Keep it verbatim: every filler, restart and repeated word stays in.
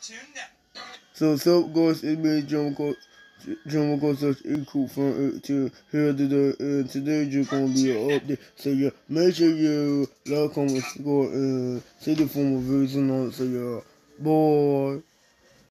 So, so guys, it's me, John Coach. John Coach, such a cool fun to hear today. And today, you're gonna be an update. So, yeah, make sure you like, comment, score, and see the form of version on. So, yeah, bye.